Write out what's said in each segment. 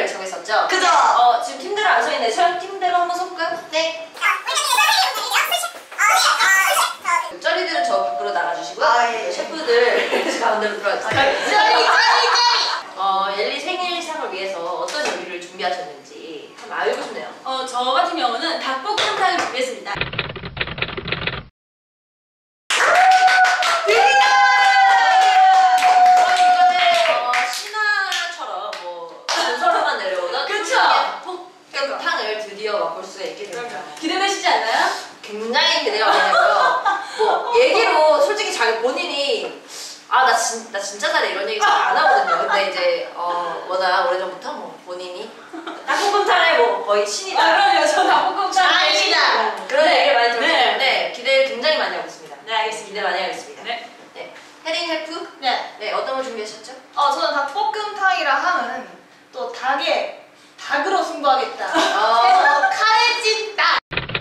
팀들을 정했었죠? 그죠? 지금 팀대로 안 서있는데 팀대로 한번 서볼까요? 네. 쩌리들은 저 밖으로 나가주시고요. 예. 셰프들 가운데로 들어와주세요. 쩌리. 옐리 생일상을 위해서 어떤 요리를 준비하셨는지 한번 알고 싶네요. 저 같은 경우는 닭볶음탕을 준비했습니다. 신화처럼 전설로만 내려오던 그쵸? 닭볶음탕을 드디어 맛볼 수가 있게 됩니다. 기대되시지 않나요? 굉장히 기대가 되고요. 얘기로 솔직히 자기 본인이 나 진짜 잘해 이런 얘기 잘 안 하거든요. 근데 이제 워낙 오래전부터 본인이 닭볶음탕의 거의 신이다. 그럼요. 저 닭볶음탕 신이다. 그런 얘기를 많이 들었기 때문에 기대를 굉장히 많이 하고 있습니다. 네, 알겠습니다. 기대 많이 하겠습니다. 네. 혜린 셰프? 네. 네, 어떤 걸 준비하셨죠? 저는 닭볶음탕이라 하면 또 닭으로 승부하겠다. 아. 그래서 카레찜 닭.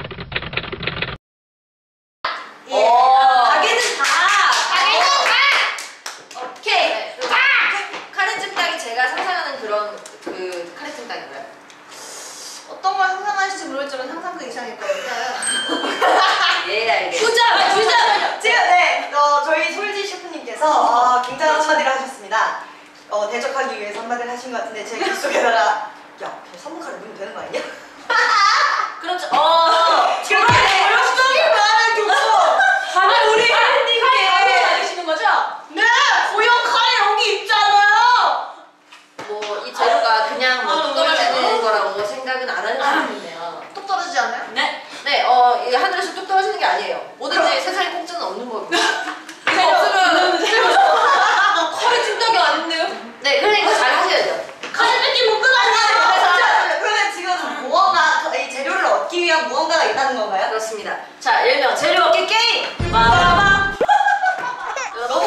닭에는 닭! 닭에는 오케이! 카레찜 닭이 제가 상상하는 그런 카레찜 닭인가요? 어떤 걸 상상하실지 모르겠지만 상상 그 이상이거든요. 예, 알겠습니다. 후자! 저희 솔지 셰프님께서 굉장한 한마디를 하셨습니다. 대적하기 위해서 한마디를 하신 것 같은데 제 귓속에다가 야, 그냥 선물카드 넣으면 되는 거 아니야? 그렇죠. 그렇게 열심히 말하는 경우! 우리 혜린님께 카레 받으시는 거죠? 네! 고형 카레 여기 있잖아요! 이 재료가 그냥 뚝 떨어지는 그래요? 거라고 생각은 안 하는 사람이네요. 뚝 떨어지지 않아요? 네. 네, 이 하늘에서 뚝 떨어지는 게 아니에요. 뭐든지 세상에 공짜는 없는 거고. 이거 없으면 카레찜 닭이 아닌데요? 네, 그러니까 잘 하셔야죠. 카레 뺏기 못 끊었네! 그러면 지금 무언가, 이 재료를 얻기 위한 무언가가 있다는 건가요? 그렇습니다. 자, 일명 재료 얻기 게임! 빠바밤! 너무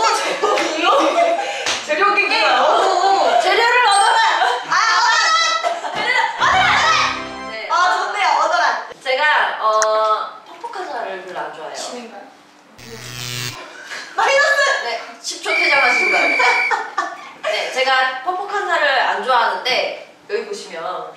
재료 게임이야. 너무. 재료를 얻어라! 네. 좋네요. 얻어라. 제가 퍽퍽한 살을 별로 안 좋아해요. 진인가요? 마이너스! 네, 10초 퇴장하시는 거예요. 네, 제가 퍽퍽한 살을 안 좋아하는데 여기 보시면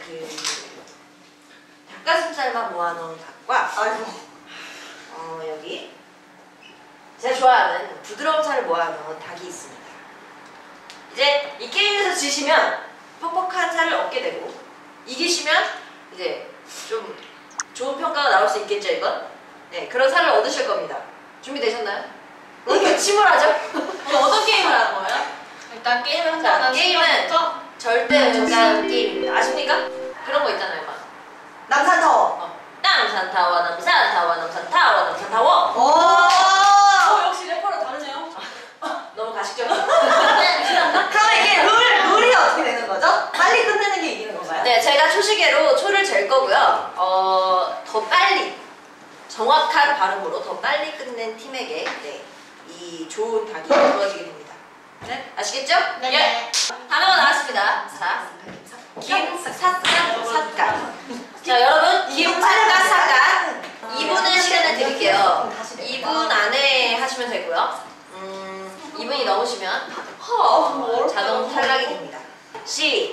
닭가슴살만 모아놓은 닭과 아이고. 여기 제가 좋아하는 부드러운 살을 모아놓은 닭이 있습니다. 이제 이 게임에서 지시면 퍽퍽한 살을 얻게 되고 이기시면 이제 좀 좋은 평가가 나올 수 있겠죠, 이건? 네, 그런 살을 얻으실 겁니다. 준비되셨나요? 왜 이렇게 침울하죠? 어떤 게임을 하는 거예요? 일단 게임을 자, 한다는 게임은 시간부터 절대 정답 게임입니다. 아십니까? 그런 거 있잖아요, 막. 남산타워. 남산타워, 남산타워, 남산타워, 남산타워. 오! 역시 래퍼랑 다르네요. 너무 가식적이죠? 그럼 이게 룰이 어떻게 되는 거죠? 빨리 끝내는 게 이기는 건가요? 네, 제가 초시계로 초를 잴 거고요. 더 빨리, 정확한 발음으로 더 빨리 끝낸 팀에게 이 좋은 닭이 주어지게 됩니다. 네, 아시겠죠? 네. 예. 단어가 나왔습니다. 자, 김삿갓. 자, 여러분, 김삿갓 2분의 시간을 드릴게요. 2분 안에 하시면 되고요. 2분이 넘으시면 자동 탈락이 됩니다. 시작.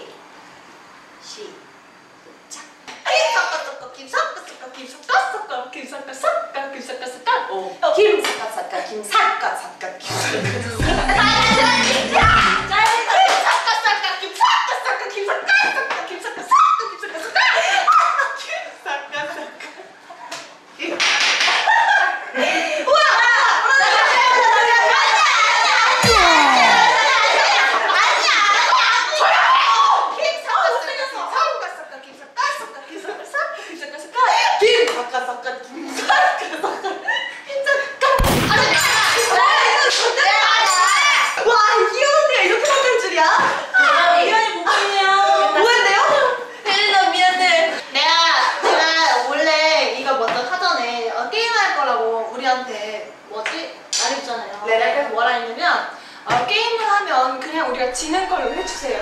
우리가 지는 걸로 해주세요.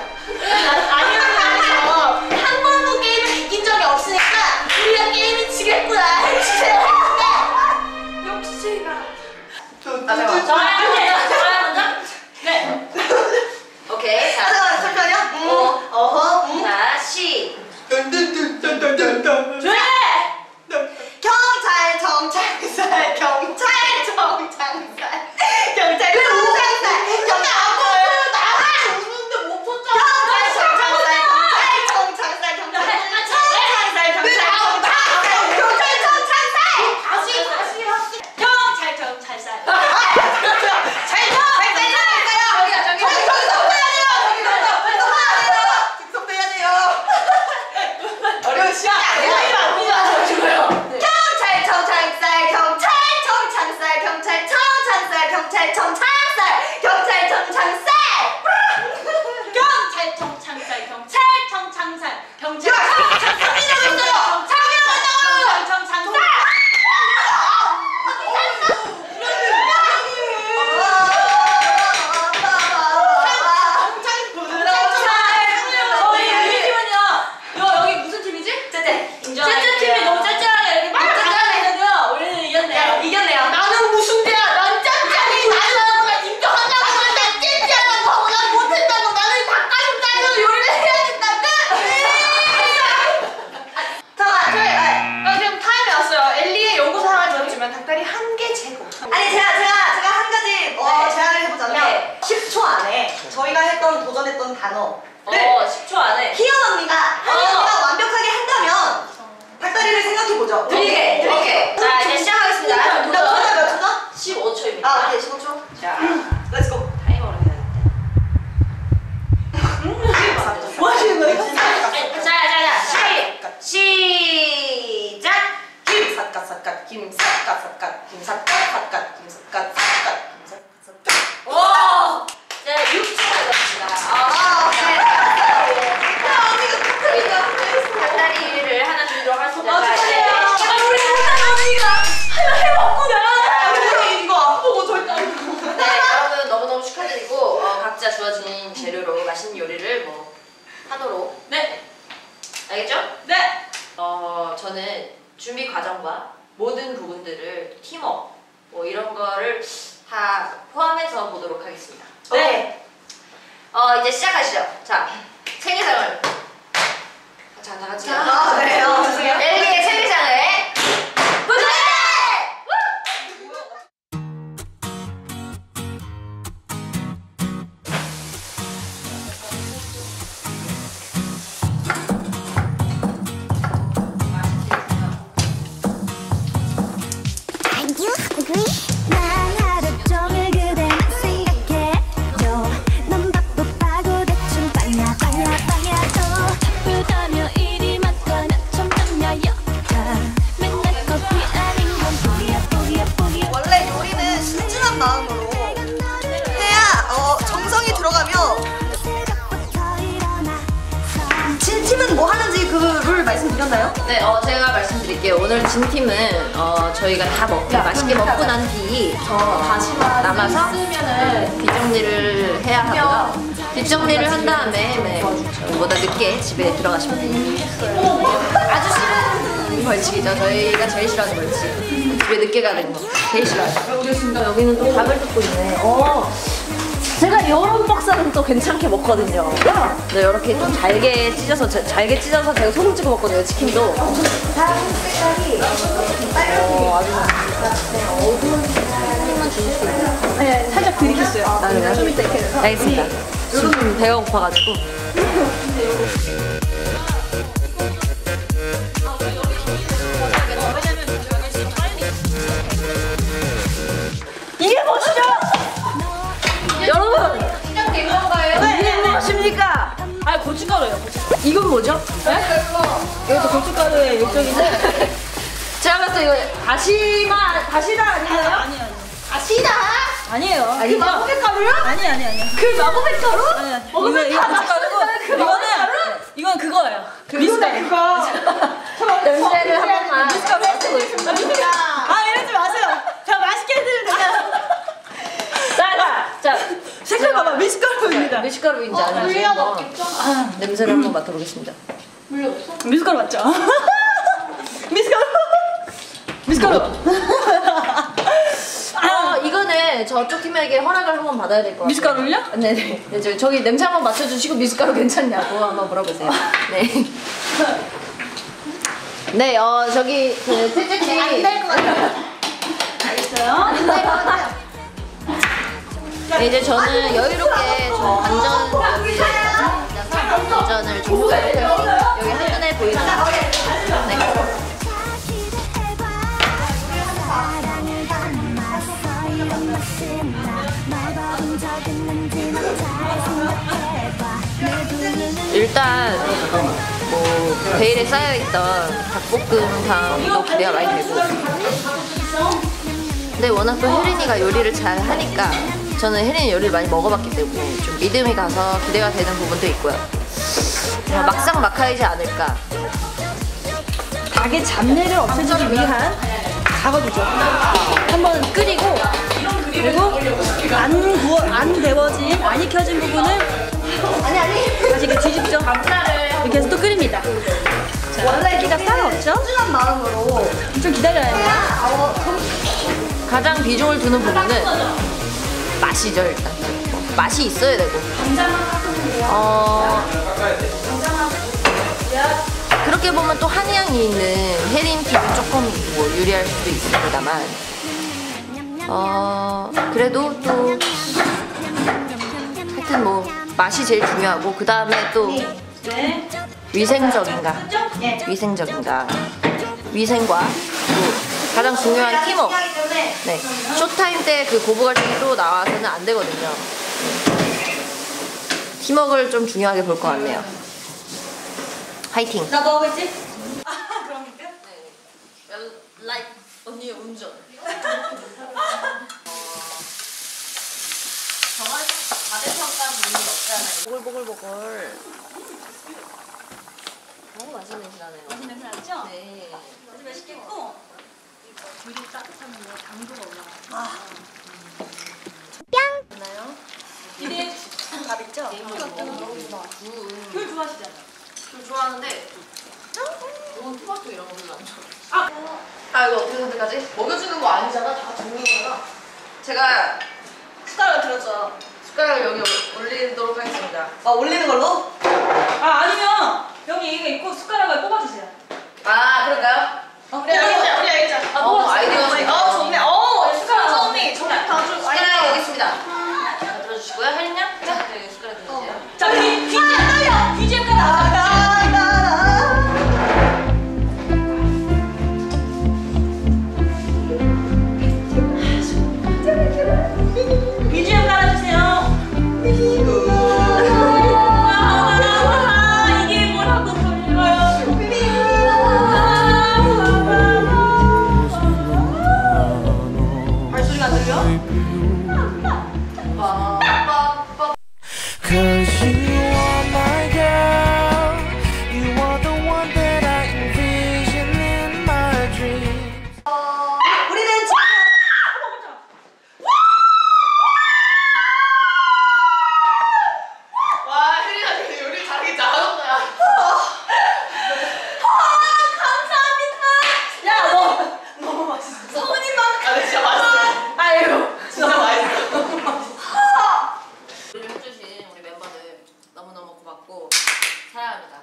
아니면 한 번도 게임을 이긴 적이 없으니까 우리가 게임을 지겠구나 해주세요. 역시나. 잠깐만. 정아야 먼저? 네. 오케이. 자, 잠깐만요. 자, 도전했던 단어. 10초 안에. 희연 언니가 완벽하게 한다면 닭다리를 생각해보죠. 드릴게. 자, 이제 시작하겠습니다. 몇 초죠? 15초입니다. 아, 오케이, 15초. 자, Let's go. 타이머를 해야겠다. 뭐 하시는 거예요? 자, 시작! 김삿갓삿갓, 김삿갓삿갓, 김삿갓삿갓, 김삿갓삿갓, 김삿갓삿갓. 오! 자, 6초 남았습니다. 닭다리를 하나 주도록 하겠습니다. 자, 이제 우리 언니가 하나 해봤구나. 이거 안 보고 절대 안 보고. 네, 여러분 너무너무 축하드리고 각자 주어진 재료로 맛있는 요리를 뭐 하도록. 네. 알겠죠? 네. 저는 준비 과정과 모든 부분들을 팀워크 뭐 이런 거를 다 포함해서 보도록 하겠습니다. 네. 이제 시작하시죠. 자, 생일상을. 자, 다 같이. 네. 죄송해요. 엘리의 생일상을 도전해! And you agree? 난 하루 종일 그대만 생각해줘 넌 바쁘다고 대충 빵야빵야빵야도 바쁘다며 일이 많거나 점점야여 맨날 커피 아닌 건 포기야 원래 요리는 신중한 마음으로 해야 정성이 들어가며 진팀은 뭐 하는지 그 룰 말씀드렸나요? 네, 제가 말씀드릴게요. 오늘 진 팀은 저희가 다 먹고 맛있게 먹고 난 뒤 다시마 남아서 뒷정리를 해야 하고요. 뒷정리를 한 다음에 저보다 늦게 집에 들어가시면 됩니다. 아주 싫은 벌칙이죠. 저희가 제일 싫어하는 벌칙. 집에 늦게 가는 거 제일 싫어하죠. 여기는 또 밥을 뜯고 있네. 제가 이런 박스는 또 괜찮게 먹거든요. 네, 이렇게 좀 잘게 찢어서 제가 소금 찍어 먹거든요. 치킨도. 색깔이 아주 어두운 색깔만 주실 수 있어요? 네, 살짝 드리겠어요. 아, 그래요? 좀 이따 이렇게 해서. 알겠습니다. 지금 배가 고파가지고. 이게 뭐시죠? 여러분! 시작된 건가요? 이게 무엇입니까? 아, 고춧가루예요, 고춧가루. 이건 뭐죠? 이것도 고춧가루의 욕정인데. 제가 봤을 때 이거 다시다 아니에요? 아니에요. 아시다. 아니에요. 아니죠? 마법의 가루요? 아니에요. 그 마법의 가루? 아니요. 이거 고춧가루고, 이건 그거예요. 미숫가루. 냄새를 한 번만 미숫가루 맡아보겠습니다. 아, 이러지 마세요. 자, 맛있게 해드리면 되잖아. 자, 색깔 봐봐, 미숫가루입니다. 미숫가루인지 아닌지 한번 냄새를 한번 맡아보겠습니다. 미숫가루 맞죠? 미숫가루. 이거는 저쪽 팀에게 허락을 한번 받아야 될 것 같아요. 미숫가루를요? 네네. 네, 저기 냄새 한번 맡아주시고 미숫가루 괜찮냐고 한번 물어보세요. 네. 네, 저기 그 찌찌찌 안될것 같아요. 알겠어요? 네, 이제 저는 여유롭게 저 안전을 좀 여기 한눈에 보이는 네. 사랑을 담았어 이런 맛은 날 봐본 적 있는지 잘 생각해봐 내 눈에는 일단 뭐 베일에 쌓여있던 닭볶음탕도 기대가 많이 되고 근데 워낙 또 혜린이가 요리를 잘 하니까 저는 혜린이 요리를 많이 먹어봤기 때문에 좀 믿음이 가서 기대가 되는 부분도 있고요. 막상 막하이지 않을까. 닭의 잡내를 없애주기 위한 작업이죠. 한번 끓이고 그리고 안 데워진 안 익혀진 부분을 다시 이렇게 뒤집죠. 이렇게 해서 또 끓입니다. 자, 원래 기가 싸웠죠? 신중한 마음으로 좀 기다려야 돼요. 가장 비중을 두는 부분은 맛이죠. 일단 맛이 있어야 되고 그렇게 보면 또 한의향이 있는 혜린 피도 조금 뭐 유리할 수도 있습니다만 그래도 또 하여튼 뭐 맛이 제일 중요하고 그 다음에 또 네. 위생적인가? 네. 위생적인가? 위생과 또 가장 중요한 팀워크. 네. 쇼타임 때 그 고부갈등이 또 나와서는 안 되거든요. 팀워크를 좀 중요하게 볼 것 같네요. 화이팅! 나 뭐 하고 있지? 아, 그러니까? 라이크 언니의 운전. 정말 과대평가는 의미가 없잖아요. 보글보글보글. 너무 맛있는 냄새 나네요. 맛있는 냄새 나죠? 네. 아주 맛있겠고 뒤로 따뜻하면 당도가 올라가. 있나요? 이게 밥 있죠? 귤 좋아하시잖아. 좀 좋아하는데 너무 토마토 이런 거 별로 안 좋아. 아 이거 어떻게 선택하지? 먹여주는 거 아니잖아. 다 죽는 거잖아. 제가 숟가락을 들었죠. 숟가락을 여기 올리도록 하겠습니다. 아, 올리는 걸로? 아 아니면 여기 이거 있고 숟가락을 뽑아주세요. 아 그럴까요? 우리 알겠죠? 우리 알겠죠? 아이디어가 좋네. 숟가락 좋네. 정말 다 주. 숟가락 여기 있습니다. 자, 들어주시고요. 혜린양? 자, 여기 숟가락 들어주세요. 자 BGM 가라. BGM 깔아주세요. 이게 뭐라고 불려요? 발소리가 안 들려? Cause you are my girl. You are the one that I envision in my dreams. 우리는 와, 혜린아 지금 요리 자기 잘하는 거야. 야, 너 너무 맛있어. 성은이만. 아, 진짜 맛있어. 아유, 진짜 맛있어. 요리 해주신 우리 멤버들 너무너무 고맙고 사랑합니다.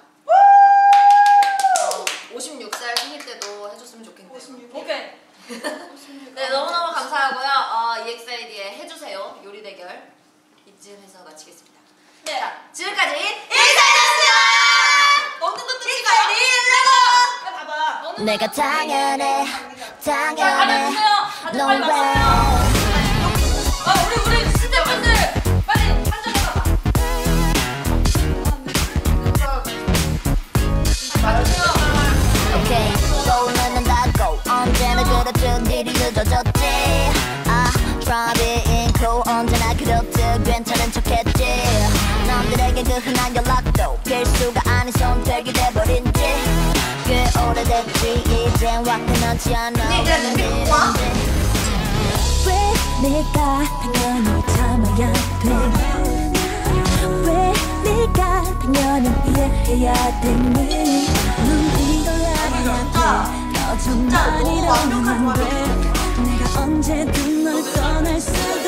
56살 생일 때도 해줬으면 좋겠네요. 오케이. 네, 너무너무 감사하고요. EXID의 해주세요 요리 대결 이쯤에서 마치겠습니다. 네. 자, 지금까지 EXID였습니다. 먹는 것도 EXID 레고. 봐봐. 내가 당연해 빨리 당연해 주세요. 다들 No 빨리 마세요. way 우리 스태프분들 빨리 한잔해봐봐. 오케이 떠오르는 다고 언제나 그렇듯 일이 늦어졌지 아 트러블인 crew 언제나 그렇듯 괜찮은 척했지 남들에게 그 흔한 연락도 필수가 아닌 선택이 돼버린 지꽤 오래됐지 이젠 와닿지 않아 왜 내가 당연히 참아야 돼 왜 네가 당연히 이해해야 되니 넌 이걸 알아야 돼 너 정말 이러면 안돼 내가 언제든 널 떠날 수